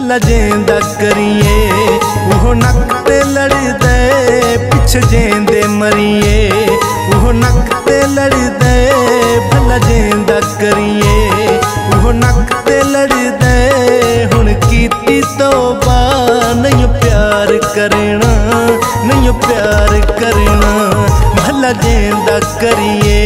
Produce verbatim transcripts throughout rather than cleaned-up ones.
भला जेंदा करिए। वो नक ते लड़दे पिछ जेंदे मरिए। वो नक ते लड़दे भला जेंदा करिए। वो नक ते लड़दे हुण कीती तौबा नहीं प्यार करना नहीं प्यार करना भला जेंदा करिए।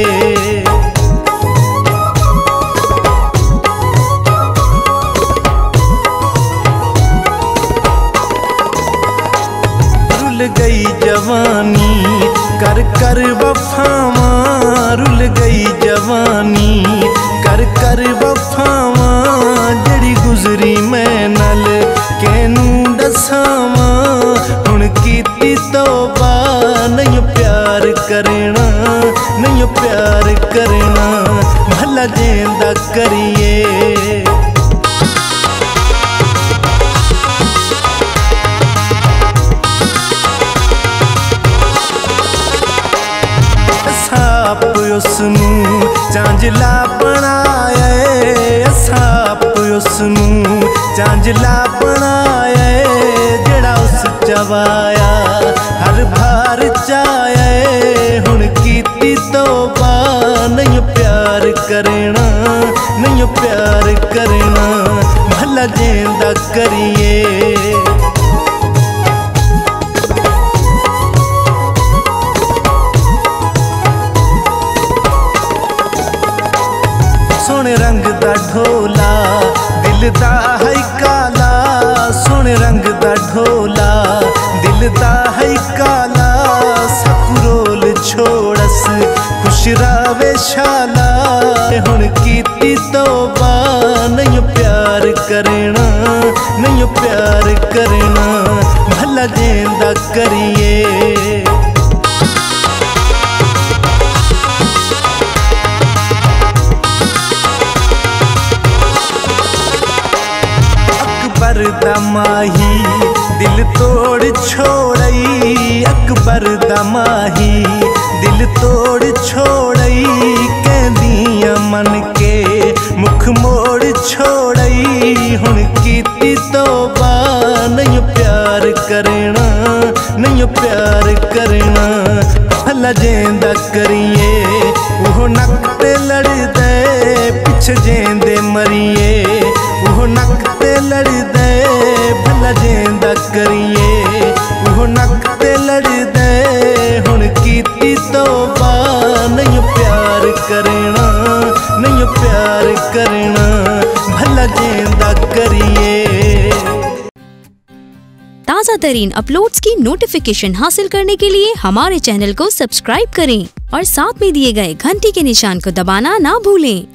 रुल गई जवानी कर कर वफावा। रुल गई जवानी कर कर वफावा। जड़ी गुजरी मैं नल कैनू दसावा। हुण कीती तौबा नहीं प्यार करना नहीं प्यार करना भला जेंदा करिए। साप उसनू झांझला बनाया। साप उसनू झांझला बनाया। जड़ा उस चवाया हर भार चाया। हुण कीती तौबा नहीं प्यार करना नहीं प्यार करना भला जेंदा करिए। सोने रंग दा ढोला दिल दा है काला। सोने रंग दा ढोला दिल दा है काला। सकुरोल छोड़स खुश रावे शाला। हुण कीती तौबा नहीं प्यार करना नहीं प्यार करना भला जेंदा करिए। अकबर दा माही दिल तोड़ छोड़ई। अकबर दा माही दिल तोड़ छोड़ई। कहदियां मन के मुख मोड़ छोड़ई। हुण कीती तौबा नहीं प्यार करना नहीं प्यार करना भला जेंदा करिए। वो नक ते लड़दे पिछ जेंदे मरिए। वो नक ते लड़दे भला जेंदा करिए। वो नक ते लड़दे हुण कीती तौबा नहीं प्यार करना नहीं प्यार करना भला जेंदा करिए। ताज़ा तरीन अपलोड्स की नोटिफिकेशन हासिल करने के लिए हमारे चैनल को सब्सक्राइब करें और साथ में दिए गए घंटी के निशान को दबाना ना भूलें।